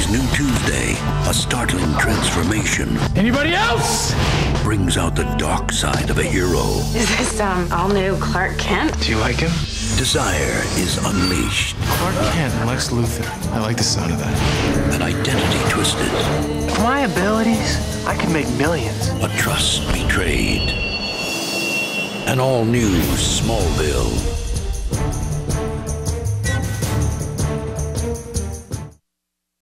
new Tuesday, a startling transformation Anybody else? brings out the dark side of a hero. Is this, all-new Clark Kent? Do you like him? Desire is unleashed. Clark Kent and Lex Luthor. I like the sound of that. An identity twisted. With my abilities, I could make millions. A trust betrayed. An all-new Smallville.